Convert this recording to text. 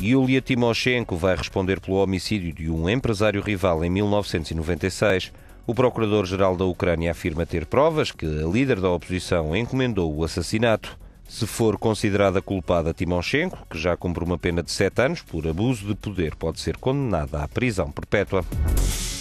Yulia Tymoshenko vai responder pelo homicídio de um empresário rival em 1996. O procurador-geral da Ucrânia afirma ter provas que a líder da oposição encomendou o assassinato. Se for considerada culpada Tymoshenko, que já cumpre uma pena de 7 anos por abuso de poder, pode ser condenada à prisão perpétua.